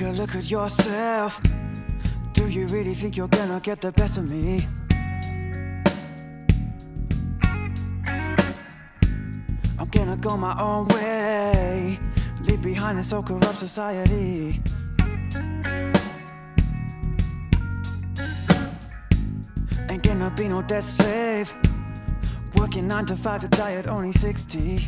Take a look at yourself. Do you really think you're gonna get the best of me? I'm gonna go my own way, leave behind this so corrupt society. Ain't gonna be no debt slave, working 9 to 5 to die at only 60.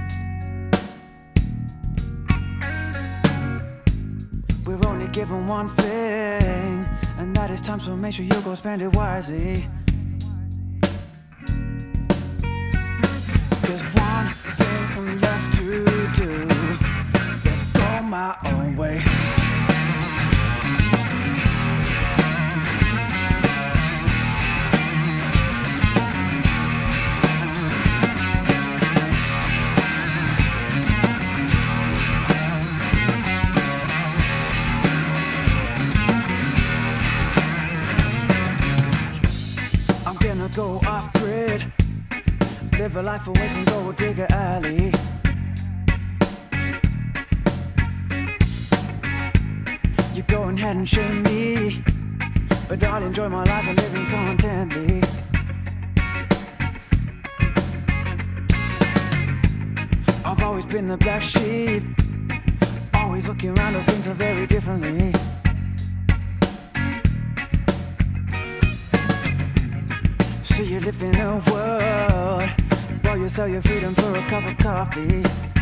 We're only given one thing, and that is time, so make sure you go spend it wisely. There's one thing left to do, let's go my own way. Go off grid, live a life away from Gold Digger Alley. You go ahead and shame me, but I'll enjoy my life and living contently. I've always been the black sheep, always looking around at things so very differently. See you live in a world while you sell your freedom for a cup of coffee.